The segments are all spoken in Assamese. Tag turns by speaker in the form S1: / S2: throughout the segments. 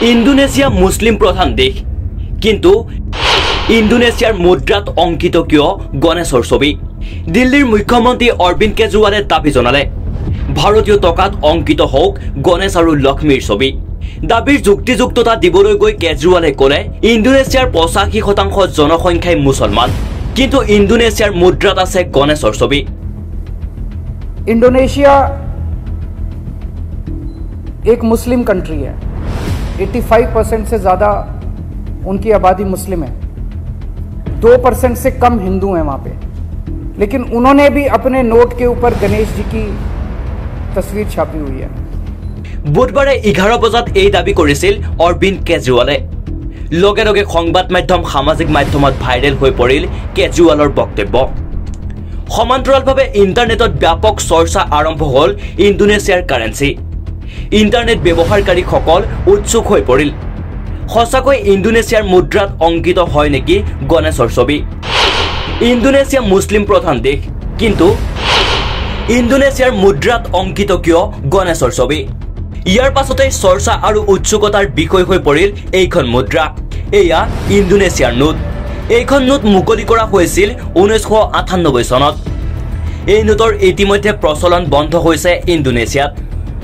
S1: ইন্দোনেছিয়া মুসলিম প্রধান দেশ, কিন্তু ইন্দোনেছিয়ার মুদ্রাত অঙ্কিত কিয় গণেশৰ ছবি? দিল্লীৰ মুখ্যমন্ত্ৰী অৰবিন্দ কেজৰিৱালে দাবী জনালে ভাৰতীয় টকাত অঙ্কিত হোক গণেশ আৰু লক্ষ্মীৰ ছবি। দাবীৰ যুক্তিযুক্ততা দিবলৈ গৈ কেজৰিৱালে ক'লে ইন্দোনেছিয়াৰ 85% জনসংখ্যাই মুছলমান, কিন্তু ইন্দোনেছিয়াৰ মুদ্ৰাত আছে গণেশৰ ছবি।
S2: इंडोनेशिया एक मुस्लिम कंट्री है। 85% से ज़्यादा उनकी आबादी मुस्लिम है, 2% से कम हिंदू हैं वहाँ पे। लेकिन उन्होंने भी अपने नोट के ऊपर गणेश जी की तस्वीर छापी हुई है।
S1: बुधवारे 11 बजात এই দাবী কৰিছিল অৰবিন্দ কেজৰিৱালে। লগে লগে সংবাদ মাধ্যম সামাজিক মাধ্যমত ভাইৰেল হৈ পৰিল কেজৰিৱালৰ বক্তব্য। সমান্তৰালভাৱে ইণ্টাৰনেটত ব্যাপক চৰ্চা আৰম্ভ হ'ল ইণ্ডোনেছিয়াৰ কাৰেন্সি। ইণ্টাৰনেট ব্যৱহাৰকাৰীসকল উৎসুক হৈ পৰিল, সঁচাকৈ ইণ্ডোনেছিয়াৰ মুদ্ৰাত অঙ্কিত হয় নেকি গণেশৰ ছবি? ইণ্ডোনেছিয়া মুছলিম প্ৰধান দেশ, কিন্তু ইণ্ডোনেছিয়াৰ মুদ্ৰাত অঙ্কিত কিয় গণেশৰ ছবি? ইয়াৰ পাছতে চৰ্চা আৰু উৎসুকতাৰ বিষয় হৈ পৰিল এইখন মুদ্ৰা। এয়া ইণ্ডোনেছিয়াৰ নোট। এইখন নোট মুকলি কৰা হৈছিল 1998 চনত। এই নোটৰ ইতিমধ্যে প্ৰচলন বন্ধ হৈছে ইণ্ডোনেছিয়াত।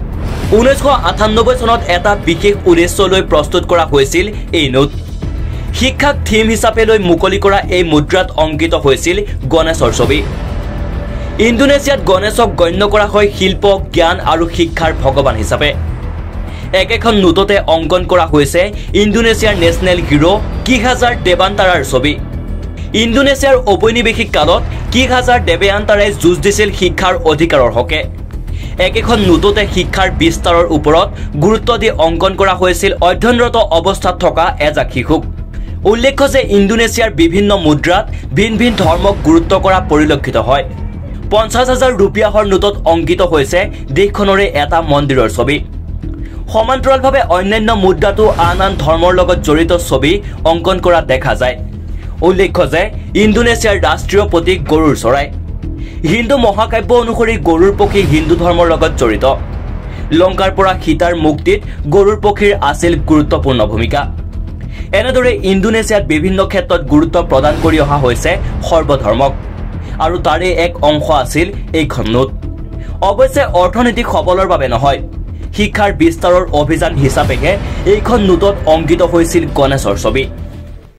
S1: 1998 চনত এটা বিশেষ উদ্দেশ্য লৈ প্ৰস্তুত কৰা হৈছিল এই নোট। শিক্ষাক থিম হিচাপে লৈ মুকলি কৰা এই মুদ্ৰাত অঙ্কিত হৈছিল গণেশৰ ছবি। ইণ্ডোনেছিয়াত গণেশক গণ্য কৰা হয় শিল্প, জ্ঞান আৰু শিক্ষাৰ ভগৱান হিচাপে। একেখন নোটতে অঙ্কন কৰা হৈছে ইণ্ডোনেছিয়াৰ নেশ্যনেল হিৰো কি হাজাৰ দেৱান্তাৰাৰ ছবি। ইণ্ডোনেছিয়াৰ ঔপনিৱেশিক কালত কি হাজাৰ দেৱান্তাৰাই যুঁজ দিছিল শিক্ষাৰ অধিকাৰৰ হকে। একেখন নোটতে শিক্ষাৰ বিস্তাৰৰ ওপৰত গুৰুত্ব দি অঙ্কন কৰা হৈছিল অধ্যয়নৰত অৱস্থাত থকা এজাক শিশুক। উল্লেখ্য যে ইণ্ডোনেছিয়াৰ বিভিন্ন মুদ্ৰাত ভিন ভিন ধৰ্মক গুৰুত্ব কৰা পৰিলক্ষিত হয়। 50,000 ৰুপিয়াহৰ নোটত অঙ্কিত হৈছে দেশখনৰে এটা মন্দিৰৰ ছবি। সমান্তৰালভাৱে অন্যান্য মুদ্ৰাটো আন আন ধৰ্মৰ লগত জড়িত ছবি অঙ্কন কৰা দেখা যায়। উল্লেখ্য যে ইণ্ডোনেছিয়াৰ ৰাষ্ট্ৰীয় প্ৰতীক গৰুৰ চৰাই। হিন্দু মহাকাব্য অনুসৰি গৰুৰ পক্ষী হিন্দু ধৰ্মৰ লগত জড়িত। লংকাৰ পৰা সীতাৰ মুক্তিত গৰুৰ পক্ষীৰ আছিল গুৰুত্বপূৰ্ণ ভূমিকা। এনেদৰে ইণ্ডোনেছিয়াত বিভিন্ন ক্ষেত্ৰত গুৰুত্ব প্ৰদান কৰি অহা হৈছে সৰ্বধৰ্মক, আৰু তাৰে এক অংশ আছিল এইখন নোট। অৱশ্যে অৰ্থনৈতিক সবলৰ বাবে নহয়, শিক্ষাৰ বিস্তাৰৰ অভিযান হিচাপেহে এইখন নোটত অঙ্কিত হৈছিল গণেশৰ ছবি।